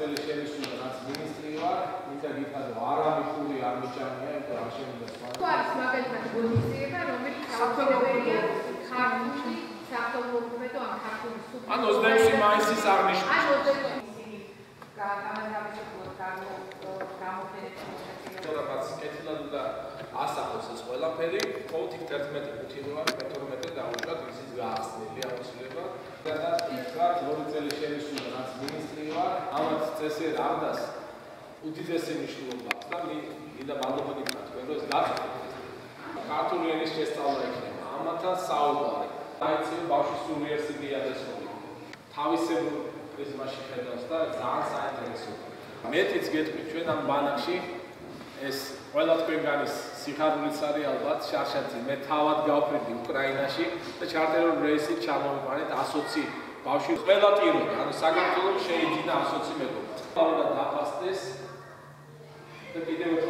წელი შენიშნული რაც მინისტრი ვარ, მინდა გითხრათ არამიხური არ მიჭამია, იმიტომ არ შემიძლია სხვა. თუ არის მაგალითად ღონისძიება, რომელიც საუბრებელია ქართული სახელმწიფო ან ქართული სუბიექტი. ან 26 მაისის აღნიშვნა. ან 26 გამარჯვებულად რაღაც კეთილად უნდა ასახოს ეს ყველაფერი, ყოველთვის 11 ვარ, მე-12 დავუშვათ ისიც გაახსნილი ამოსილება. და თქვათ 2 წელი შენიშნული რაც მინისტრი ვარ, ამათ წესიერ არდას უდიდესი მნიშვნელობა აქვს და მინდა მადლობა გითხრათ თქვენ რომ ეს გაწყვეტთ. ქართული ენის შესწავლა იქნება, ამათა საუბარი. დაიწყო ბავშვის სულიერ სიდიადეს როლი. თავისებურ პრიზმაში ხედავს და ძალიან საინტერესოა. მეტიც გეტყვით ჩვენ ამ ბანაკში ეს ყველა თქვენგანის სიხარულიც არის ალბათ შარშანძი მე თავად გავფრინდი უკრაინაში და ჩარტერულ რეისით ჩამოვიყვანეთ 120 ბავშვი ყველა ტიროდი ანუ საქართველოს შეიძინა 120 მეგობარი. უნდა დაფასდეს და კიდევ